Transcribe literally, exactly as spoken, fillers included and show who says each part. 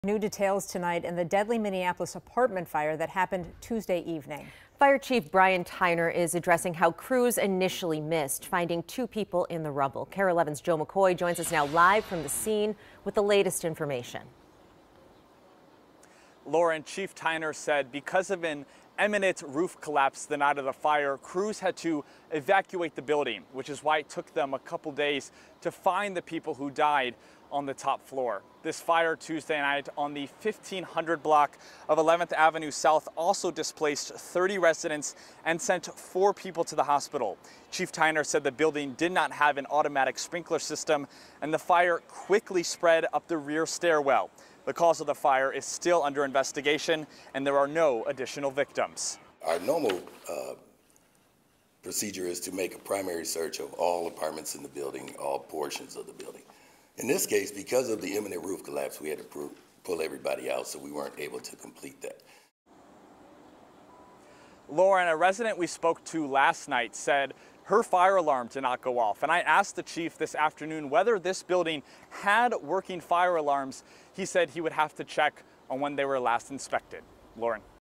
Speaker 1: New details tonight in the deadly Minneapolis apartment fire that happened Tuesday evening.
Speaker 2: Fire Chief Chief Tyner is addressing how crews initially missed finding two people in the rubble. KARE eleven's Joe McCoy joins us now live from the scene with the latest information.
Speaker 3: Lauren, Chief Tyner said because of an imminent roof collapse the night of the fire, crews had to evacuate the building, which is why it took them a couple days to find the people who died on the top floor. This fire Tuesday night on the fifteen hundred block of eleventh Avenue South also displaced thirty residents and sent four people to the hospital. Chief Tyner said the building did not have an automatic sprinkler system and the fire quickly spread up the rear stairwell. The cause of the fire is still under investigation and there are no additional victims.
Speaker 4: Our normal uh, procedure is to make a primary search of all apartments in the building, all portions of the building. In this case, because of the imminent roof collapse, we had to pull everybody out, so we weren't able to complete that.
Speaker 3: Lauren, a resident we spoke to last night said her fire alarm did not go off. And I asked the chief this afternoon whether this building had working fire alarms. He said he would have to check on when they were last inspected. Lauren.